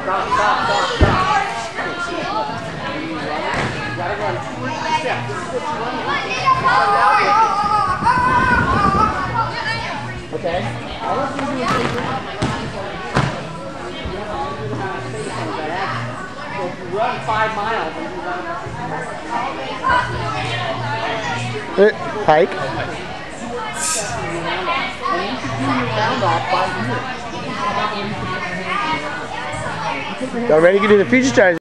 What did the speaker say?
Stop, stop, stop, stop. You gotta run 2 steps. This is what you run. Okay? All I'm going to do is take it. You have a limited amount of space on that axis. So if you run 5 miles, and you run... Pike? And you should do your round off by here. Y'all ready to do the future strategy?